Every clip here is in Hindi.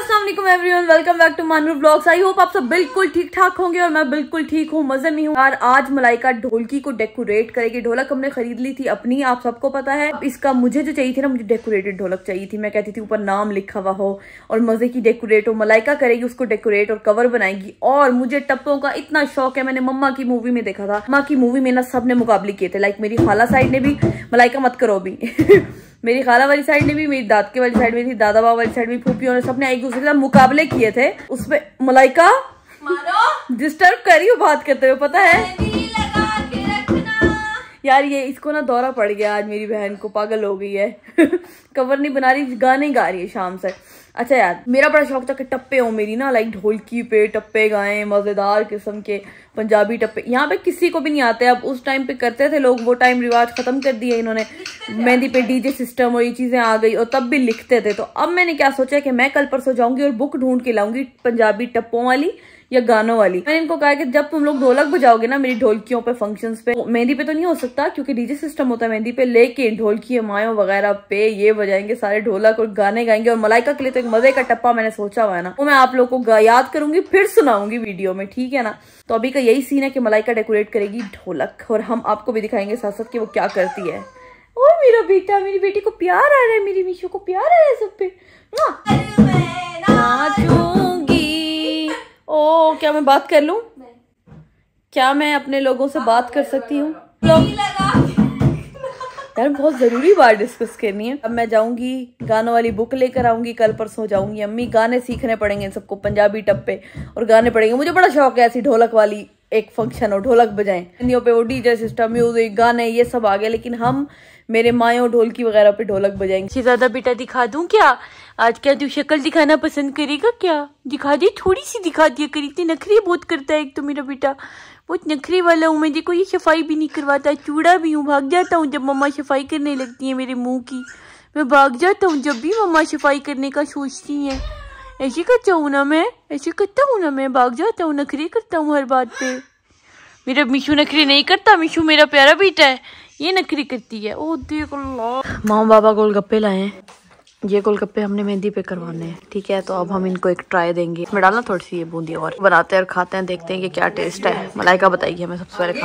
अस्सलाम वालेकुम everyone, welcome back to Manoor vlogs. I hope आप सब बिल्कुल ठीक ठाक होंगे और मैं बिल्कुल ठीक हूँ, मजे में हूँ। यार आज मलाइका ढोलकी को डेकोरेट करेगी। ढोलक हमने खरीद ली थी अपनी, आप सबको पता है। इसका मुझे जो चाहिए थी ना, मुझे डेकोरेटेड ढोलक चाहिए थी। मैं कहती थी ऊपर नाम लिखा हुआ हो और मजे की डेकोरेट हो। मलाइका करेगी उसको डेकोरेट और कवर बनाएगी। और मुझे टप्पों का इतना शौक है, मैंने मम्मा की मूवी में देखा था। मम्मा की मूवी में ना सबने मुकाबले किए थे। लाइक मेरी खाला साइड ने भी, मलाइका मत करो अभी मेरी खाला वाली साइड ने भी, मेरी दादके वाली साइड में थी, दादा बाबा वाली साइड में फूफियों ने, सबने एक दूसरे के साथ मुकाबले किए थे। उसमें मलाइका डिस्टर्ब कर रही हो बात करते हुए, पता है लगा के रखना। यार ये इसको ना दौरा पड़ गया आज, मेरी बहन को, पागल हो गई है कवर नहीं बना रही, गाने गा रही है शाम से। अच्छा यार मेरा बड़ा शौक था कि टप्पे हो मेरी ना, लाइक ढोलकी पे टप्पे गाएं, मजेदार किस्म के पंजाबी टप्पे। यहाँ पे किसी को भी नहीं आते, अब उस टाइम पे करते थे लोग, वो टाइम रिवाज खत्म कर दिया इन्होंने। मेहंदी पे डीजे सिस्टम और ये चीजें आ गई, और तब भी लिखते थे। तो अब मैंने क्या सोचा कि मैं कल परसों जाऊंगी और बुक ढूंढ के लाऊंगी पंजाबी टप्पों वाली या गानों वाली। मैंने इनको कहा कि जब तुम लोग ढोलक बजाओगे ना मेरी ढोलकियों पे, फंक्शंस पे, मेहंदी पे तो नहीं हो सकता क्योंकि डीजे सिस्टम होता है मेहंदी पे, लेकिन ढोलकी मायों वगैरह पे ये बजाएंगे सारे ढोलक और गाने गाएंगे। और मलाइका के लिए तो एक मजे का टप्पा मैंने सोचा हुआ है ना, वो मैं आप लोगों को याद करूंगी, फिर सुनाऊंगी वीडियो में, ठीक है ना। तो अभी का यही सीन है कि मलाइका डेकोरेट करेगी ढोलक, और हम आपको भी दिखाएंगे साथ साथ कि वो क्या करती है। ओ मेरा बेटा, मेरी बेटी को प्यार आ रहा है, मेरी मीशू को प्यार आ रहा है सब पे। ओ क्या मैं बात कर लूं? क्या मैं अपने लोगों से बात कर सकती हूँ? यार बहुत जरूरी बात डिस्कस करनी है। अब मैं जाऊंगी गानों वाली बुक लेकर आऊंगी, कल परसों जाऊंगी। अम्मी गाने सीखने पड़ेंगे इन सबको, पंजाबी टप्पे और गाने पड़ेंगे। मुझे बड़ा शौक है ऐसी ढोलक वाली एक फंक्शन और ढोलक बजाएं। हिंदियों पे वो डीजे सिस्टम, म्यूजिक, गाने, ये सब आ गए, लेकिन हम मेरे मायों ढोलकी वगैरह पे ढोलक बजाएंगे। ज्यादा बेटा दिखा दूं क्या आज? क्या तू शक्ल दिखाना पसंद करेगा क्या? दिखा दे, थोड़ी सी दिखा दिया करी। इतनी नखरी बहुत करता है एक तो मेरा बेटा, बहुत नखरी वाला हूँ मैं। देखो ये सफाई भी नहीं करवाता, चूड़ा भी हूँ। भाग जाता हूँ जब मम्मा सफाई करने लगती है मेरे मुंह की, मैं भाग जाता हूँ जब भी मम्मा सफाई करने का सोचती है। ऐसे करता हूँ ना मैं, ऐसे करता हूँ ना मैं, भाग जाता हूँ, नखरी करता हूँ हर बात पे। मेरा मिशू नखरी नहीं करता, मिशू मेरा प्यारा बेटा है, ये नखरी करती है। ओ देख अल्लाह। माँ बाबा गोलगप्पे लाए हैं, ये गोलगप्पे हमने मेहंदी पे करवाने हैं, ठीक है। तो अब हम इनको एक ट्राई देंगे, इसमें डालना थोड़ी सी ये बूंदी और, बनाते हैं और खाते हैं, देखते हैं कि क्या टेस्ट है। मलाइका बताइए हमें सबसे पहले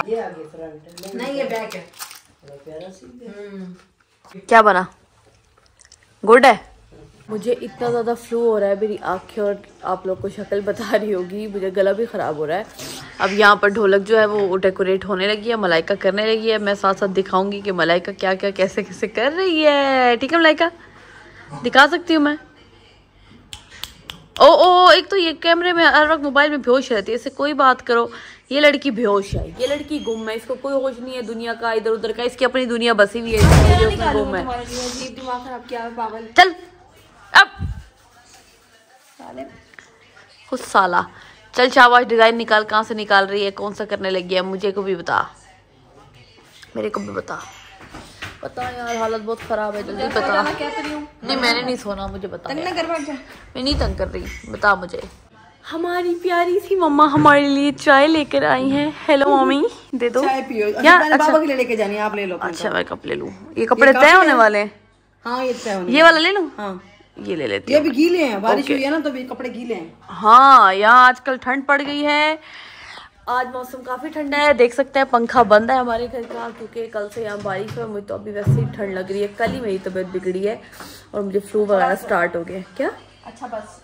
क्या बना। गुड है। मुझे इतना ज़्यादा फ्लू हो रहा है, मेरी आंखें और आप लोग को शक्ल बता रही होगी, मुझे गला भी ख़राब हो रहा है। अब यहाँ पर ढोलक जो है वो डेकोरेट होने लगी है, मलाइका करने लगी है। मैं साथ साथ दिखाऊंगी कि मलाइका क्या क्या कैसे कैसे कर रही है, ठीक है। मलाइका दिखा सकती हूँ मैं। ओ एक तो ये कैमरे में हर वक्त मोबाइल में बेहोश रहती है, इससे कोई बात करो। ये लड़की बेहोश है, ये लड़की गुम है, इसको कोई होश नहीं है दुनिया का, इधर उधर का। इसकी अपनी दुनिया बसी हुई है, गुम है। चल अब खुद साला, चल शाबाश। डिजाइन निकाल, कहाँ से निकाल रही है, कौन सा करने लगी है, मुझे को भी बता, मेरे को भी बता यार। हालत बहुत खराब है, जल्दी बता। नहीं मैंने नहीं सोना, मुझे बता। मैं नहीं तंग कर रही, बता मुझे। हमारी प्यारी सी मम्मा हमारे लिए चाय लेकर आई हैं। हेलो मम्मी, दे दो चाय पियो। क्या? बाबा के लिए लेके जानी है, आप ले लो। अच्छा मैं कप ले लूं, ये कपड़े तय होने वाले हैं। हाँ ये वाला ले लूं? हाँ ये ले लेती हूँ। ये भी गीले हैं, बारिश हुई है ना तो भी कपड़े गीले हैं। हाँ यहाँ आजकल ठंड पड़ गई है, आज मौसम काफी ठंडा है। देख सकते हैं पंखा बंद है हमारे घर का, क्योंकि कल से यहाँ बारिश है। मुझे तो अभी वैसे ही ठंड लग रही है, कल ही मेरी तबीयत बिगड़ी है और मुझे फ्लू वगैरह स्टार्ट हो गया। क्या? अच्छा बस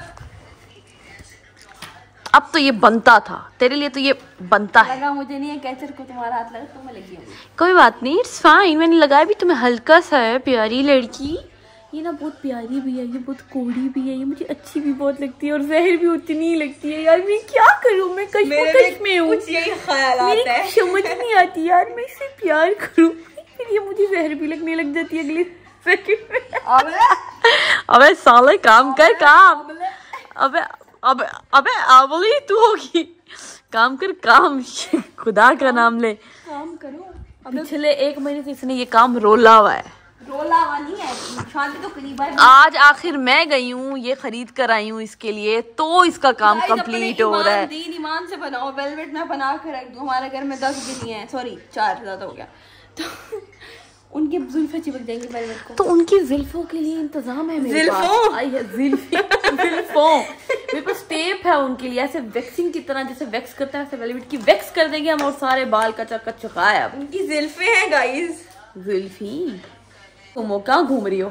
अब तो ये बनता था तेरे लिए, तो ये बनता है। लगा मुझे नहीं है, कैचर को तुम्हारा हाथ लगा तो मैं लगी हूँ। कोई बात नहीं, इट्स फाइन, मैंने लगाया भी तुम्हें हल्का सा है। प्यारी लड़की ये ना, बहुत प्यारी भी है, ये बहुत कोड़ी भी है, ये मुझे अच्छी भी बहुत लगती है और जहर भी उतनी ही लगती है। यार मैं क्या करूं, मैं कश्मकश में हूँ, यही ख्यालात है, समझ नहीं आती यार, मैं इसे प्यार करूं फिर ये मुझे जहर भी लगने लग जाती है अगले सेकंड में। अबे साले काम कर, काम। अबे अबे अबे आवली तू होगी, काम कर काम। खुदा का नाम ले, काम करो। पिछले 1 महीने से इसने ये काम रोला हुआ है। रोला वाली है, शादी तो करीब है। आज आखिर मैं गई हूँ, ये खरीद कर आई हूँ इसके लिए, तो इसका काम कंप्लीट हो रहा है। ईमान से बनाओ, वेलवेट में बना कर रख दो। हमारे घर में 10 भी नहीं है, सॉरी 4 ज्यादा हो गया तो उनकी जुल्फे चिपक जाएंगी वेलवेट को, तो उनकी जुल्फों के लिए इंतजाम है मेरे पास। पाऊँ, मेरे पास टेप है उनके लिए, ऐसे वैक्सिंग की तरह जैसे वैक्स करते हैं वैसे वेलवेट की वैक्स कर देंगे हम और सारे बाल का चुका है। अब उनकी ज़ुल्फे हैं गाइस। जुल्फी तुम कहाँ घूम रही हो?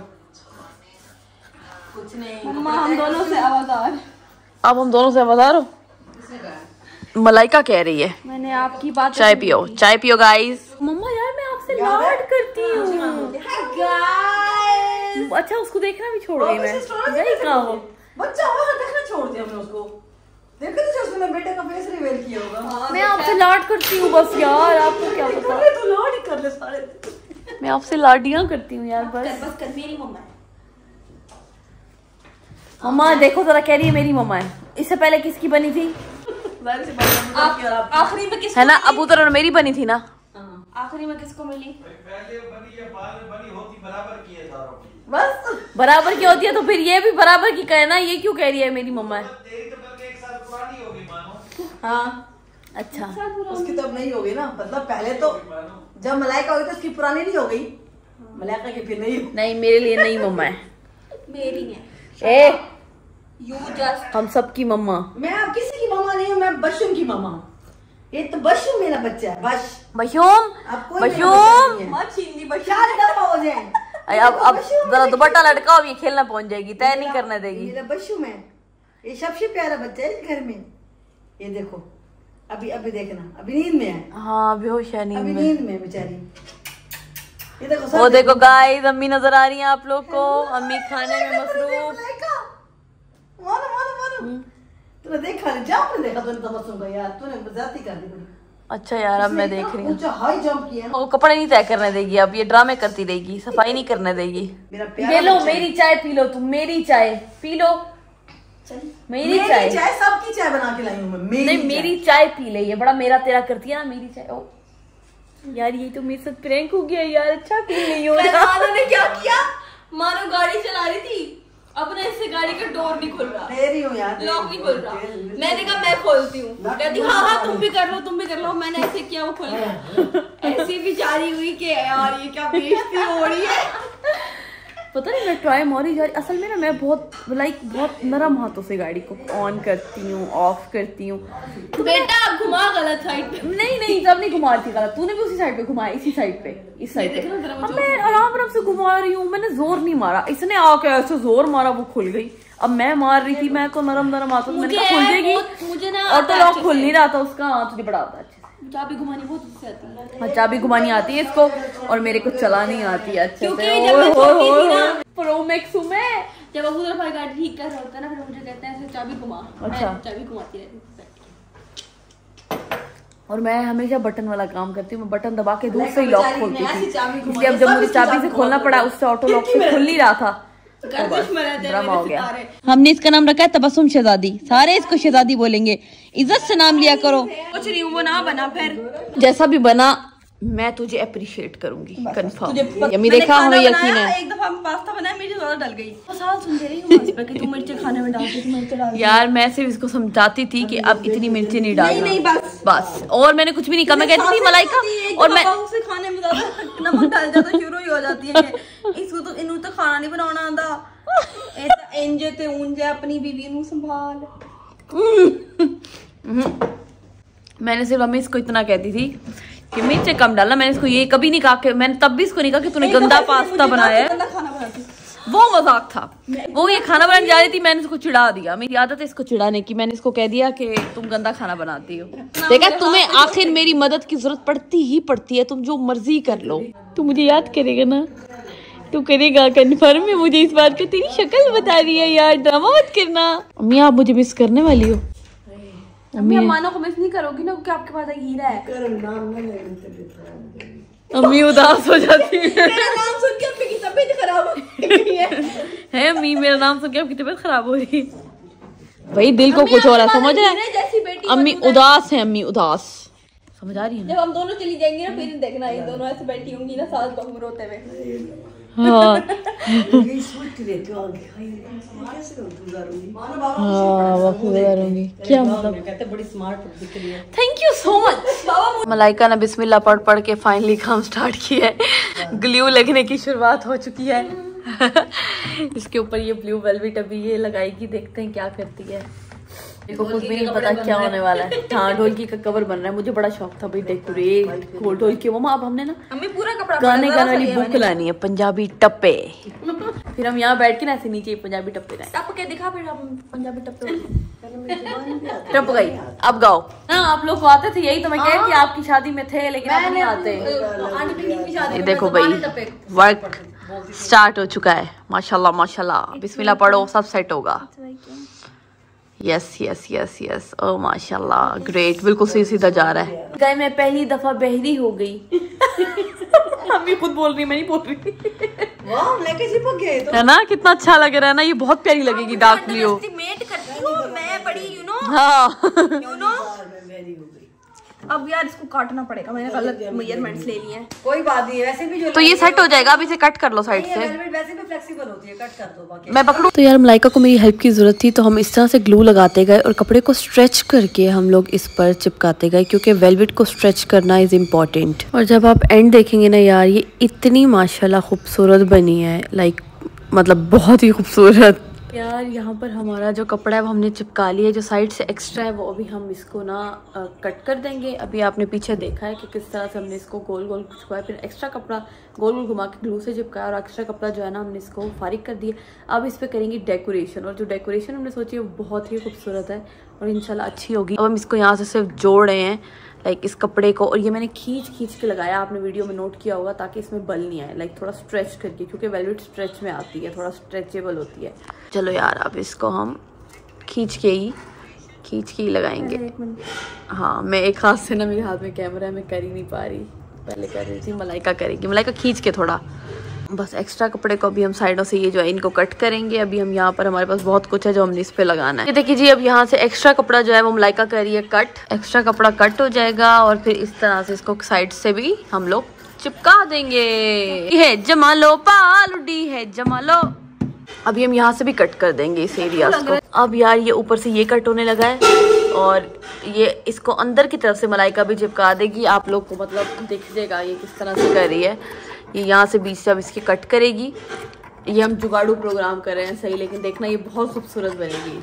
कुछ नहीं मम्मा हम दोनों से आवाज़। अब हम दोनों से आवाज़ हो। मलाइका कह रही है मैंने आपकी बात चाय पियो गाइस। मम्मा यार मैं आपसे लाड करती हूँ। अच्छा उसको देखना भी छोड़ गई मैं, गई कहाँ हो? बच्चा वहाँ देखना छोड़ दिया हमने उसको। देखो तो उसने बेटे का फेस रिवील किया होगा। मैं आपसे लाड करती हूँ बस यार, आपको क्या पता। तू लाड ही कर ले सारे। मैं आपसे लाडियाँ करती हूँ यार बस कर मेरी मम्मा है। मम्मा देखो जरा, कह रही है मेरी मम्मा है। इससे पहले किसकी बनी थी? आखिरी में किसको है ना, अबू तर मेरी बनी थी ना। आखिरी में किसको मिली? बस बराबर की होती है तो फिर ये भी बराबर की कहे ना, ये क्यों कह रही है मेरी मम्मा है? हाँ अच्छा उसकी तो अब नहीं होगी ना, मतलब पहले तो जब मलाइका हुई तो उसकी पुरानी नहीं हो गई, मलाइका की फिर नहीं। मेरे लिए नहीं मम्मा है, मेरी है। ए यू जस्ट हम सब की मम्मा। मैं अब किसी की मम्मा नहीं हूँ, मैं बशुम की मम्मा हूँ। ये तो बशुम मेरा बच्चा है। बशूम मत छीन ली बच्चा। हो जाए अब जरा दुपट्टा लटकाओ, ये खेलना पहुंच जाएगी, तय नहीं करने देगी। मेरा बशुम है, ये सबसे प्यारा बच्चा है इस घर में। ये देखो अभी देखना, अभी नींद में है। हाँ बेहोश है अभी नींद नींद में बेचारी। ये देखो वो देखो गाइस, अम्मी नजर आ रही है आप लोग को, अम्मी खाने में मसरूफ। तूने देखा नहीं, जंप नहीं देखा तूने तबस्सुम का यार, तूने जाती कर दी बड़ी। अच्छा यार अब मैं देख रही हूँ, ऊंचा हाई जंप किया। वो कपड़े नहीं तय करने देगी, अब ये ड्रामे करती रहेगी, सफाई नहीं करने देगी। मेरा प्यारा ये लो बच्चा है। मेरी चाय पी लो, तुम मेरी चाय पी लो। मेरी चाय सबकी चाय बना के लाई हूँ मैं। नहीं मेरी चाय पी ले, ये बड़ा मेरा तेरा करती है ना मेरी चाय। ओ यार ये तो मेरे साथ प्रैंक हो गया यार, अच्छा फील नहीं हो रहा। मानो ने क्या किया, मानो गाड़ी चला रही थी, अपने इससे गाड़ी का डोर नहीं खुल रहा, तेरी हूँ यार, लॉक नहीं खुल रहा। मैंने कहा मैं खोलती हूँ, कहती हाँ तुम भी कर लो। मैंने ऐसे किया, वो खुल गया। ऐसी बेचारी हुई कि यार ये क्या बेइज्जती हो रही है। पता नहीं मैं ट्राई मारी जा रही, असल में ना मैं बहुत नरम हाथों से गाड़ी को ऑन करती हूँ, ऑफ करती हूँ। बेटा आप घुमा गलत साइड पे। नहीं जब नहीं घुमाती गलत, तूने भी उसी साइड पे घुमाया, इसी साइड पे, इस साइड पे। अब मैं आराम से घुमा रही हूँ, मैंने जोर नहीं मारा, इसने आके ऐसे जोर मारा वो खुल गई। अब मैं मार रही थी, मैं को नरम हाथों से, मैंने कहा खुल जाएगी, मुझे ना ऑटो लॉक खुल नहीं रहा था उसका, तुझे बड़ा आता अच्छे से। चाबी घुमानी बहुत अच्छी आती है। हाँ चाबी घुमानी आती है इसको, और मेरे को चलानी आती है अच्छे क्योंकि से। जब मैं छोटी थी ना, प्रो मैक्स हूँ मैं। जब अबू जरा भाई गाड़ी ठीक कर रहा होता है ना, फिर मुझे कहते हैं ऐसे चाबी घुमा। अच्छा। मैं चाबी घुमाती रहती हूँ। और मैं हमेशा बटन वाला काम करती हूँ, मैं बटन दबा के दूर से ही बेचारी लॉक खोलती ने ऐसी थी, चाबी घुमाई, इसलिए अब जब सब मुझे इसकी चाबी चाबी से खोलना घुमा पड़ा, दो। उससे ऑटो लॉक से खुल नहीं रहा था। गर्दिश में रहते हैं ड्रामा हो मेरे गया। सितारे। हमने इसका नाम रखा है तबस्सुम शहजादी, सारे इसको शहजादी बोलेंगे, इज्जत से नाम लिया करो। कुछ नहीं, वो ना बना फिर जैसा भी बना मैं तुझे अप्रिशिएट करूंगी, कंफर्म। यम्मी मैंने देखा, खाना हमें बनाया, यकीन है। एक दफा पास्ता बनाया, मिर्च ज्यादा डल गई। साल सुन रही हूँ मुझ पे कि तू मिर्च खाने में डालती, तू मिर्च डाल। यार मैं सिर्फ इसको समझाती थी कि अब इतनी मिर्ची नहीं डालना। नहीं, बस और मैंने कुछ भी नहीं कहा। मैं कहती थी मलाइका, और मैं से खाने में ज्यादा नमक डाल जाता शुरू ही हो जाती है। इसको तो इन्हों तो खाना नहीं बनाना आंदा, ऐसा इंजे ते ऊंजे अपनी बीवी नू संभाल। मैंने सिर्फ हमें इसको इतना कहती थी कि मिर्च कम डालना। मैंने इसको ये कभी नहीं कहा कि, मैंने तब भी इसको नहीं कहा कि तूने गंदा पास्ता बनाया है, खाना बनाती वो मजाक था। वो ये खाना बनाने जा रही थी, मैंने इसको चिढ़ा दिया। मेरी आदत है इसको चिढ़ाने की। मैंने इसको कह दिया कि तुम गंदा खाना बनाती हो। देखा, तुम्हें आखिर मेरी मदद की जरूरत पड़ती ही पड़ती है, तुम जो मर्जी कर लो। तू मुझे याद करेगा ना, तू करेगा कंफर्म है। मुझे इस बात का तेरी शक्ल बता रही है यार, ड्रामा मत करना। अम्मी आप मुझे मिस करने वाली हो? अम्मी मानो को मिस नहीं करोगी ना, क्योंकि आपके पास एक हीरा है। अम्मी उदास हो जाती है। मेरा नाम सुन के अम्मी की तबीयत खराब हो गई है। अम्मी मेरा नाम सुन के आपकी तबीयत खराब हो रही है। भाई दिल को कुछ हो रहा, समझ रहे हैं? जैसी बेटी अम्मी उदास है, अम्मी उदास, समझ आ रही है? जब हम दोनों चली जाएंगे ना, फिर देखना ये दोनों ऐसे बैठी होंगी ना, सास बहू रोते हुए। हाँ क्या मतलब, बड़ी स्मार्ट दिख रही है। Thank you so much. Malaika ने बिस्मिल्लाह पढ़ के फाइनली काम स्टार्ट किया है। ग्लू लगने की शुरुआत हो चुकी है। इसके ऊपर ये ब्लू वेलवेट अभी ये लगाएगी, देखते हैं क्या करती है। देखो कुछ भी नहीं पता क्या होने वाला है। हाँ ढोलकी का कवर बन रहा है, मुझे बड़ा शौक था भाई डेकोरेट ढोलकी। मम्मा अब हमने ना हमें पूरा कपड़ा गाने वाली बुक लानी है, पंजाबी टप्पे। फिर हम यहाँ बैठ के ना ऐसे नीचे पंजाबी टप्पे गाए। टप के दिखा फिर हम पंजाबी टप्पे टप गई। अब गाओ ना, आप लोग को आते थे, यही तो मैं कह रही थी आपकी शादी में थे लेकिन अब नहीं आते। ये देखो भाई वर्क स्टार्ट हो चुका है, माशाल्लाह माशाल्लाह। बिस्मिल्लाह पढ़ो, सब सेट होगा। Yes yes yes yes, oh माशाल्लाह ग्रेट, बिल्कुल सही सीधा जा रहा है। गाय मैं पहली दफा बहरी हो गई। हम भी खुद बोल रही, मैं नहीं बोल रही। वाह लेके चिपक गए तो। है ना, कितना अच्छा लग रहा है ना, ये बहुत प्यारी लगेगी डार्क ब्लू। मैं बड़ी हाँ अब यार इसको काटना पड़ेगा, मैंने गलत मेजरमेंट्स ले लिए हैं। कोई बात नहीं है, वैसे भी जो तो ये सेट हो जाएगा। अब इसे कट कर लो साइड से, वैसे भी फ्लेक्सिबल होती है, कट कर दो बाकी। मैं पकड़ू। तो यार मलाइका को मेरी हेल्प की जरूरत थी, तो हम इस तरह से ग्लू लगाते गए और कपड़े को स्ट्रेच करके हम लोग इस पर चिपकाते गए, क्योंकि वेलवेट को स्ट्रेच करना इज इम्पोर्टेंट। और जब आप एंड देखेंगे ना यार, ये इतनी माशाल्लाह खूबसूरत बनी है, लाइक मतलब बहुत ही खूबसूरत। यार यहाँ पर हमारा जो कपड़ा है वो हमने चिपका लिया है, जो साइड से एक्स्ट्रा है वो अभी हम इसको ना कट कर देंगे। अभी आपने पीछे देखा है कि किस तरह से हमने इसको गोल गोल चिपकाया, फिर एक्स्ट्रा कपड़ा गोल गोल घुमा के ग्लू से चिपकाया और एक्स्ट्रा कपड़ा जो है ना हमने इसको फारिग कर दिया। अब इस पर करेंगे डेकोरेशन, और जो डेकोरेशन हमने सोची है वो बहुत ही खूबसूरत है और इंशाल्लाह अच्छी होगी। अब हम इसको यहाँ से सिर्फ जोड़ रहे हैं लाइक इस कपड़े को, और ये मैंने खींच के लगाया, आपने वीडियो में नोट किया होगा, ताकि इसमें बल नहीं आए, लाइक थोड़ा स्ट्रेच करके, क्योंकि वेलवेट स्ट्रेच में आती है, थोड़ा स्ट्रेचेबल होती है। चलो यार अब इसको हम खींच के ही लगाएंगे। हाँ मैं एक हाथ से ना, मेरे हाथ में कैमरा है, मैं कर ही नहीं पा रही, पहले कर रही थी, मलाइका करेगी। मलाइका खींच के थोड़ा, बस एक्स्ट्रा कपड़े को अभी हम साइडों से ये जो है इनको कट करेंगे। अभी हम यहाँ पर हमारे पास बहुत कुछ है जो हमने इस पे लगाना है। ये देखिए जी, अब यहाँ से एक्स्ट्रा कपड़ा जो है वो मलाइका कर रही है कट। एक्स्ट्रा कपड़ा कट हो जाएगा और फिर इस तरह से इसको साइड से भी हम लोग चिपका देंगे। ये जमा लो पालुडी है जमा लो। अभी हम यहाँ से भी कट कर देंगे इस एरिया को। अब यार ये ऊपर से ये कट होने लगा है और ये इसको अंदर की तरफ से मलाइका भी चिपका देगी। आप लोग को मतलब दिख जाएगा ये किस तरह से कर रही है। ये यहाँ से बीच से अब इसकी कट करेगी। ये हम जुगाड़ू प्रोग्राम कर रहे हैं सही, लेकिन देखना ये बहुत खूबसूरत बनेगी।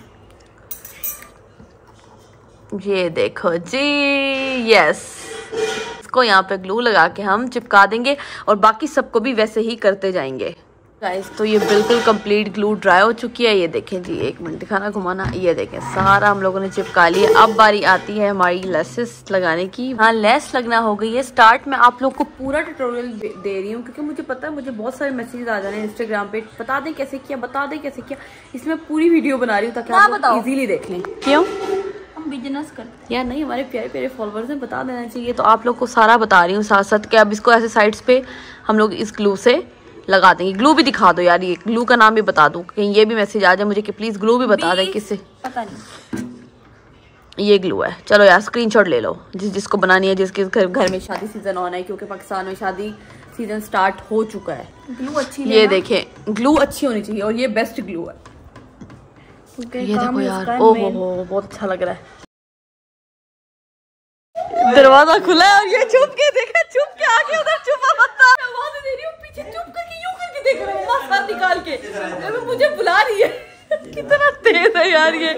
ये देखो जी, यस, इसको यहाँ पे ग्लू लगा के हम चिपका देंगे और बाकी सबको भी वैसे ही करते जाएंगे गाइस। तो ये बिल्कुल कंप्लीट ग्लू ड्राई हो चुकी है। ये देखें जी, एक मिनट दिखाना घुमाना, ये देखें सारा हम लोगों ने चिपका लिया। अब बारी आती है हमारी लेसेस लगाने की। हाँ लेस लगना हो गई है स्टार्ट। मैं आप लोग को पूरा ट्यूटोरियल दे रही हूँ क्योंकि मुझे पता है मुझे बहुत सारे मैसेज आ जाने हैं इंस्टाग्राम पे, बता दें कैसे किया, बता दें कैसे किया। इसमें पूरी वीडियो बना रही हूँ ताकि आप इजीली देख लें। क्यों हम बिजनेस करते यार नहीं, हमारे प्यारे प्यारे फॉलोअर्स हैं, बता देना चाहिए। तो आप लोग को सारा बता रही हूँ साथ साथ के। अब इसको ऐसे साइड्स पे हम लोग इस ग्लू से लगा देंगे। ग्लू भी दिखा दो यार, ये ग्लू का नाम भी बता दूं, कहीं ये भी मैसेज आ जाए मुझे कि प्लीज ग्लू भी बता दें किससे। पता नहीं, ये ग्लू है। चलो यार स्क्रीनशॉट ले लो जिसको बनानी है, जिसके घर में शादी सीजन होना है, क्योंकि पाकिस्तान में शादी सीजन स्टार्ट हो चुका है। ग्लू अच्छी ये देखें, ग्लू अच्छी होनी चाहिए और ये बेस्ट ग्लू है। ये देखो यार, ओहो हो बहुत अच्छा लग रहा है। दरवाजा खुला है और ये चुप के देखा, चुप के आगे उधर छुपा मत, आवाज दे रही हूँ पीछे, चुप करके यूं करके देख रहा हूँ मास्क निकाल के, मुझे बुला रही है। कितना तेज है यार ये।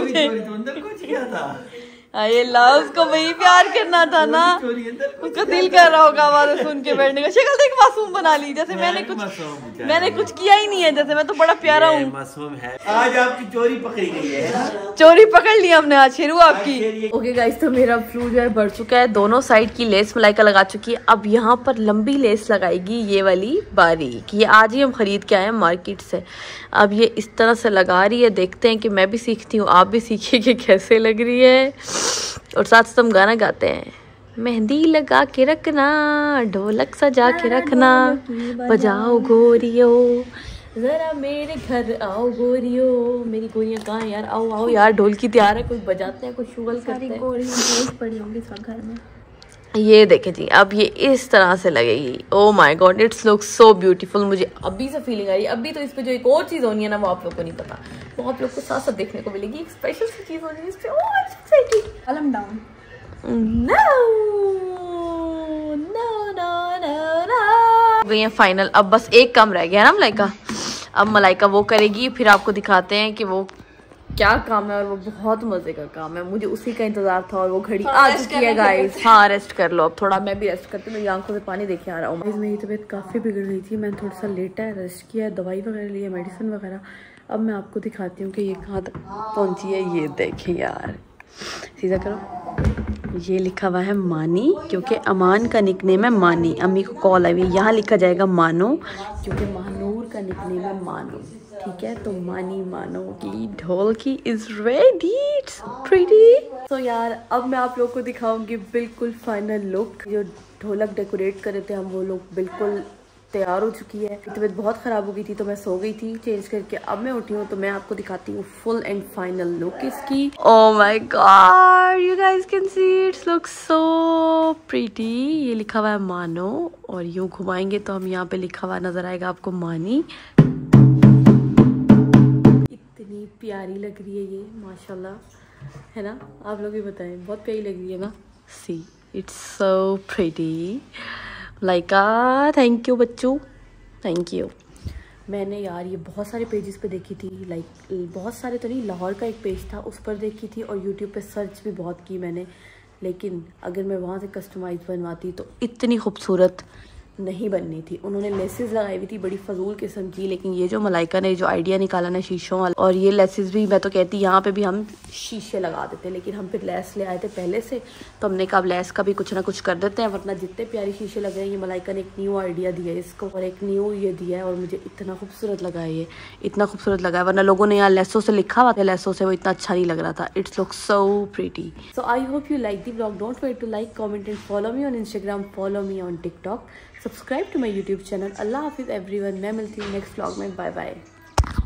ये लव को वही प्यार करना था ना, उसका दिल कर रहा होगा आवाज सुन के बैठने का। शक्ल देख मासूम बना ली, जैसे मैंने कुछ किया ही नहीं है, जैसे मैं तो बड़ा प्यारा हूँ। आज आपकी चोरी पकड़ी गई है। चोरी पकड़ ली हमने आज, शेरू आपकी। ओके गाइस, तो मेरा फ्लू जो है बढ़ चुका है, दोनों साइड की लेस मलाइका लगा चुकी है। अब यहाँ पर लंबी लेस लगाएगी ये वाली बारीक। ये आज ही हम खरीद के आए हैं मार्केट से। अब ये इस तरह से लगा रही है, देखते हैं कि मैं भी सीखती हूँ, आप भी सीखिए कि कैसे लग रही है। और साथ साथ हम गाना गाते हैं, मेहंदी लगा के रखना, ढोलक सजा के रखना, बजाओ गोरियो जरा मेरे घर आओ गोरियो। मेरी गोरियां कहाँ है यार, आओ आओ यार, ढोलकी तैयार है, कोई बजाते हैं कोई शुगल करते हैं। गोरियां पड़ी होंगी सब घर में। ये देखें जी, अब ये इस तरह से लगेगी। Oh my god, it's look so beautiful. मुझे अभी से फीलिंग आ रही है। अभी तो इस पे जो एक और चीज होनी है ना, वो आप लोग को नहीं पता, वो आप लोग को साथ साथ देखने को मिलेगी। एक स्पेशल सी चीज होनी है इस पे। Oh I am so excited. Calm down. No no no no no. गई है फाइनल। अब बस एक काम रह गया है ना मलाइका, अब मलाइका वो करेगी, फिर आपको दिखाते हैं कि वो क्या काम है। और वो बहुत मजे का काम है, मुझे उसी का इंतजार था और वो घड़ी आ चुकी है गाइस। हाँ रेस्ट कर लो, अब थोड़ा मैं भी रेस्ट करती हूँ, मेरी आंखों से पानी देखे आ रहा हूँ। मेरी तबीयत काफ़ी बिगड़ गई थी, मैंने थोड़ा सा लेटा है, रेस्ट किया है, दवाई वगैरह ली है, मेडिसिन वगैरह। अब मैं आपको दिखाती हूँ कि ये कहाँ तक पहुँची है। ये देखें यार, सीधा करो, ये लिखा हुआ है मानी, क्योंकि अमान का निकनेम है मानी। अम्मी को कॉल आई हुई, यहाँ लिखा जाएगा मानो, क्योंकि महानूर का निकनेम है मानो। ठीक है, तो मानी मानो की ढोलकी इज रेडी, इट्स प्रीटी। तो यार अब मैं आप लोग को दिखाऊंगी बिल्कुल फाइनल लुक। जो ढोलक डेकोरेट कर रहे थे हम, वो लोग बिल्कुल तैयार हो चुकी है। तबीयत बहुत ख़राब हो गई थी तो मैं सो गई थी चेंज करके। अब मैं उठी हूँ तो मैं आपको दिखाती हूँ फुल एंड फाइनल लुक इसकी। Oh my god, you guys can see it's look so pretty. ये लिखा हुआ है मानो, और यूँ घुमाएंगे तो हम यहाँ पे लिखा हुआ नजर आएगा आपको मानी। इतनी प्यारी लग रही है ये, माशाल्लाह, है ना? आप लोग भी बताएं, बहुत प्यारी लग रही है ना? See it's so pretty. Laika thank you बच्चों, थैंक यू। मैंने यार ये बहुत सारे पेजेस पे देखी थी, लाइक बहुत सारे तो नहीं, लाहौर का एक पेज था उस पर देखी थी, और यूट्यूब पे सर्च भी बहुत की मैंने, लेकिन अगर मैं वहाँ से कस्टमाइज बनवाती तो इतनी खूबसूरत नहीं बननी थी। उन्होंने लेसेस लगाई हुई थी बड़ी फजूल किस्म की, लेकिन ये जो मलाइका ने जो आइडिया निकाला ना शीशों वाला, और ये लेसेस भी मैं तो कहती यहाँ पे भी हम शीशे लगा देते, लेकिन हम फिर लेस ले आए थे पहले से, तो हमने कहा अब लेस का भी कुछ ना कुछ कर देते हैं, वरना जितने प्यारे शीशे लग रहे हैं। ये मलाइका ने एक न्यू आइडिया दिया है इसको, और एक न्यू ये दिया है, और मुझे इतना खूबसूरत लगा है, ये इतना खूबसूरत लगा है, वरना लोगों ने यहाँ लेसों से लिखा हुआ था, लेसों से वो इतना अच्छा नहीं लग रहा था। It's look so pretty. So I hope you like the blog, don't forget to like, comment and follow me on Instagram, follow me on TikTok, subscribe to my YouTube channel. अल्लाह हाफिज़ एवरीवन, मैं मिलती हूँ नेक्स्ट व्लॉग में, बाय बाय।